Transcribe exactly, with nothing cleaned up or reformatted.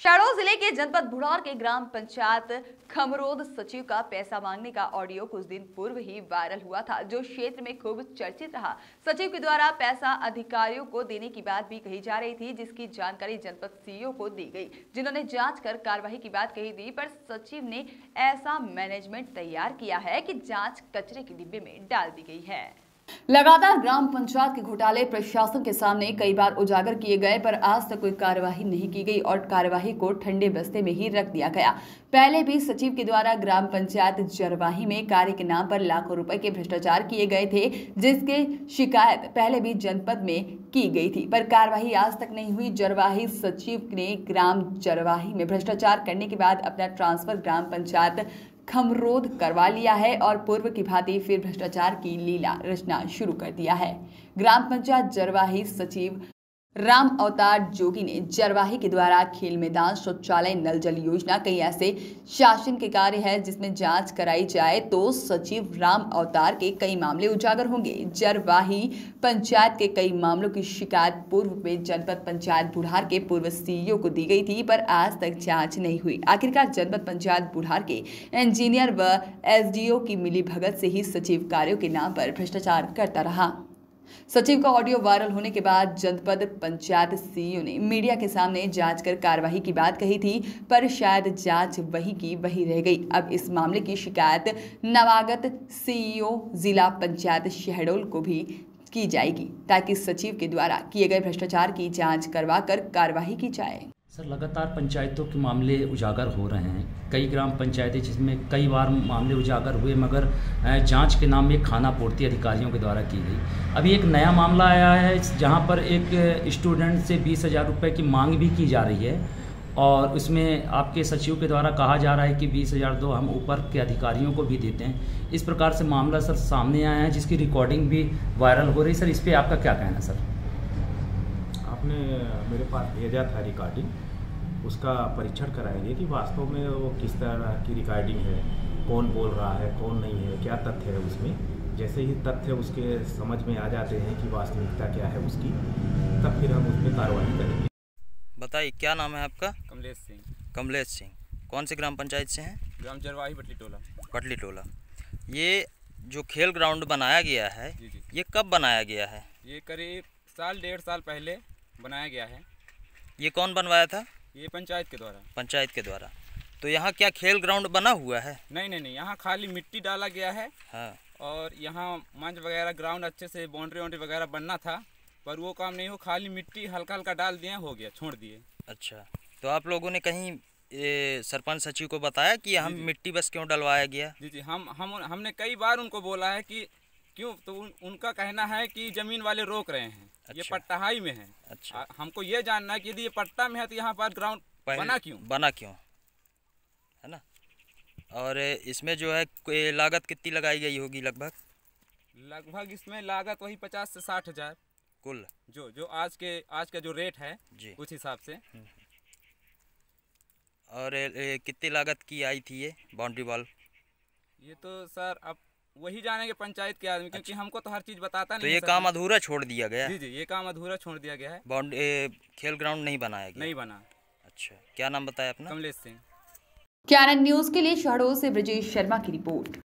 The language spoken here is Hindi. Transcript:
शहडोल जिले के जनपद बुढ़ौर के ग्राम पंचायत खमरोद सचिव का पैसा मांगने का ऑडियो कुछ दिन पूर्व ही वायरल हुआ था, जो क्षेत्र में खूब चर्चित रहा। सचिव के द्वारा पैसा अधिकारियों को देने की बात भी कही जा रही थी, जिसकी जानकारी जनपद सीईओ को दी गई, जिन्होंने जांच कर कार्रवाई की बात कही थी। पर सचिव ने ऐसा मैनेजमेंट तैयार किया है कि जाँच कचरे के डिब्बे में डाल दी गई है। लगातार ग्राम पंचायत के घोटाले प्रशासन के सामने कई बार उजागर किए गए, पर आज तक कोई कार्यवाही नहीं की गई और कार्यवाही को ठंडे बस्ते में ही रख दिया गया। पहले भी सचिव के द्वारा ग्राम पंचायत जरवाही में कार्य के नाम पर लाखों रुपए के भ्रष्टाचार किए गए थे, जिसके शिकायत पहले भी जनपद में की गई थी, पर कार्यवाही आज तक नहीं हुई। जरवाही सचिव ने ग्राम जरवाही में भ्रष्टाचार करने के बाद अपना ट्रांसफर ग्राम पंचायत खमरोद करवा लिया है और पूर्व की भांति फिर भ्रष्टाचार की लीला रचना शुरू कर दिया है। ग्राम पंचायत जरवाही सचिव राम अवतार जोगी ने जरवाही के द्वारा खेल मैदान, शौचालय, नल जल योजना, कई ऐसे शासन के कार्य है जिसमें जांच कराई जाए तो सचिव राम अवतार के कई मामले उजागर होंगे। जरवाही पंचायत के कई मामलों की शिकायत पूर्व में जनपद पंचायत बुढ़ार के पूर्व सीईओ को दी गई थी, पर आज तक जांच नहीं हुई। आखिरकार जनपद पंचायत बुढ़ार के इंजीनियर व एसडीओ की मिलीभगत से ही सचिव कार्यों के नाम पर भ्रष्टाचार करता रहा। सचिव का ऑडियो वायरल होने के बाद जनपद पंचायत सीईओ ने मीडिया के सामने जांच कर कार्रवाई की बात कही थी, पर शायद जांच वही की वही रह गई। अब इस मामले की शिकायत नवागत सीईओ जिला पंचायत शहडोल को भी की जाएगी, ताकि सचिव के द्वारा किए गए भ्रष्टाचार की जांच करवाकर कार्रवाई की जाए। सर, लगातार पंचायतों के मामले उजागर हो रहे हैं। कई ग्राम पंचायतें जिसमें कई बार मामले उजागर हुए, मगर जांच के नाम में खाना पूर्ति अधिकारियों के द्वारा की गई। अभी एक नया मामला आया है जहां पर एक स्टूडेंट से बीस हज़ार रुपये की मांग भी की जा रही है और उसमें आपके सचिव के द्वारा कहा जा रहा है कि बीस हज़ार दो, हम ऊपर के अधिकारियों को भी देते हैं। इस प्रकार से मामला सर सामने आया है, जिसकी रिकॉर्डिंग भी वायरल हो रही है। सर, इस पर आपका क्या कहना है? सर, आपने मेरे पास भेजा था रिकॉर्डिंग, उसका परीक्षण कराएंगे कि वास्तव में वो किस तरह की रिकॉर्डिंग है, कौन बोल रहा है, कौन नहीं है, क्या तथ्य है उसमें। जैसे ही तथ्य उसके समझ में आ जाते हैं कि वास्तविकता क्या है उसकी, तब फिर हम उस पर कार्रवाई करेंगे। बताइए, क्या नाम है आपका? कमलेश सिंह। कमलेश सिंह, कौन से ग्राम पंचायत से हैं? ग्राम जरवाही पटली टोला। पटली टोला। ये जो खेल ग्राउंड बनाया गया है, जी जी। ये कब बनाया गया है? ये करीब साल डेढ़ साल पहले बनाया गया है। ये कौन बनवाया था? ये पंचायत के द्वारा। पंचायत के द्वारा। तो यहाँ क्या खेल ग्राउंड बना हुआ है? नहीं नहीं नहीं, यहाँ खाली मिट्टी डाला गया है। हाँ। और यहाँ मंच वगैरह, ग्राउंड अच्छे से बाउंड्री वाउंड्री वगैरह बनना था, पर वो काम नहीं हो, खाली मिट्टी हल्का हल्का डाल दिए, हो गया, छोड़ दिए। अच्छा, तो आप लोगों ने कहीं ए, सरपंच सचिव को बताया कि हम मिट्टी बस क्यों डलवाया गया? जी जी, हम हम हमने कई बार उनको बोला है कि क्यों, तो उन, उनका कहना है कि जमीन वाले रोक रहे हैं। अच्छा। ये पट्टाहाई में है। अच्छा। आ, हमको ये जानना है कि यदि ये पट्टा में है तो यहाँ पर ग्राउंड बना क्यों? बना क्यों, है ना? और इसमें जो है कोई लागत कितनी लगाई गई होगी? लगभग लगभग इसमें लागत वही पचास से साठ हजार कुल, जो जो आज के आज का जो रेट है जी, उस हिसाब से। और ए, कितनी लागत की आई थी ये बाउंड्री वॉल? ये तो सर अब वही जानेंगे पंचायत के आदमी, क्योंकि हमको तो हर चीज बताता नहीं। तो ये काम अधूरा छोड़ दिया गया? जी जी, ये काम अधूरा छोड़ दिया गया है। बाउंड्री खेल ग्राउंड नहीं बनाया गया? नहीं बना। अच्छा, क्या नाम बताया अपना? कमलेश सिंह। क्यारन न्यूज के लिए शहडोल से ब्रजेश शर्मा की रिपोर्ट।